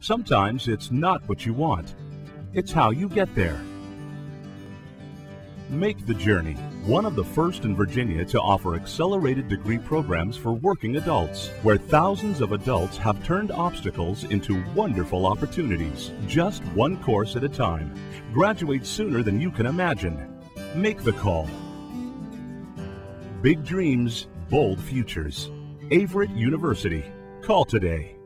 Sometimes it's not what you want, it's how you get there. Make the Journey, one of the first in Virginia to offer accelerated degree programs for working adults, where thousands of adults have turned obstacles into wonderful opportunities. Just one course at a time. Graduate sooner than you can imagine. Make the call. Big dreams, bold futures. Averett University. Call today.